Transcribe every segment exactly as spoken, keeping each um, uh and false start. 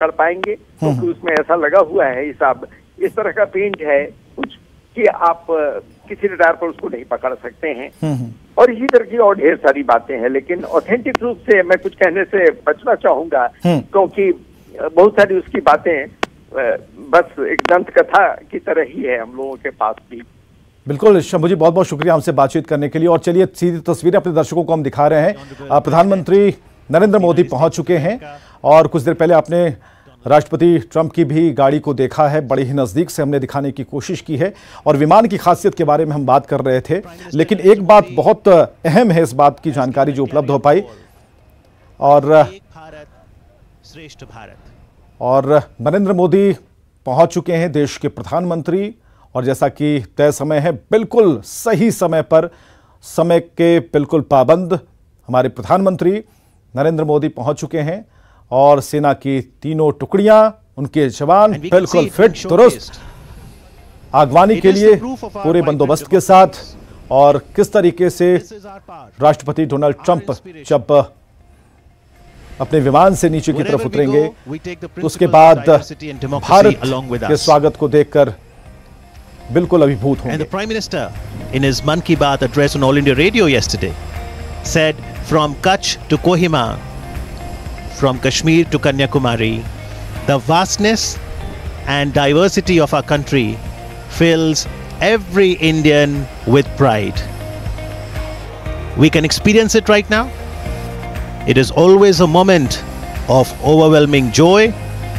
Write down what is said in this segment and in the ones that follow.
पकड़ पाएंगे, क्योंकि तो उसमें ऐसा लगा हुआ है हिसाब, इस तरह का पेंट है कुछ कि आप किसी रडार पर उसको नहीं पकड़ सकते हैं। और इसी तरह की और ढेर सारी बातें हैं, लेकिन ऑथेंटिक रूप से मैं कुछ कहने से बचना चाहूंगा, क्योंकि बहुत सारी उसकी बातें बस एक दंत कथा की तरह ही है हम लोगों के पास भी। बिल्कुल शंभू जी, बहुत बहुत शुक्रिया हमसे बातचीत करने के लिए। और चलिए सीधी तस्वीरें अपने दर्शकों को हम दिखा रहे हैं। प्रधानमंत्री नरेंद्र मोदी पहुंच चुके हैं और कुछ देर पहले आपने राष्ट्रपति ट्रंप की भी गाड़ी को देखा है, बड़े ही नज़दीक से हमने दिखाने की कोशिश की है। और विमान की खासियत के बारे में हम बात कर रहे थे, लेकिन एक बात बहुत अहम है, इस बात की जानकारी जो उपलब्ध हो पाई, और श्रेष्ठ भारत और नरेंद्र मोदी पहुंच चुके हैं, देश के प्रधानमंत्री। और जैसा कि तय समय है, बिल्कुल सही समय पर, समय के बिल्कुल पाबंद हमारे प्रधानमंत्री नरेंद्र मोदी पहुंच चुके हैं। और सेना की तीनों टुकड़ियां, उनके जवान बिल्कुल फिट दुरुस्त आगवानी के लिए पूरे बंदोबस्त के साथ। और किस तरीके से राष्ट्रपति डोनाल्ड ट्रंप जब अपने विमान से नीचे की तरफ उतरेंगे, तो उसके बाद भारत के स्वागत को देखकर बिल्कुल अभिभूत होंगे। And the Prime Minister, in his Mann Ki Baat address on All India Radio yesterday, said from Kutch to Kohima, from Kashmir to Kanyakumari, the vastness and diversity of our country fills every Indian with pride. We can experience it right now. It is always a moment of overwhelming joy.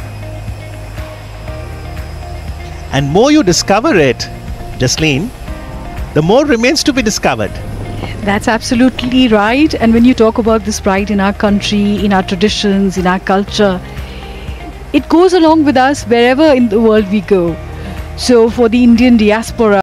And more you discover it, Jasleen, the more remains to be discovered. That's absolutely right. And when you talk about this pride in our country, in our traditions, in our culture, it goes along with us wherever in the world we go. So for the Indian diaspora,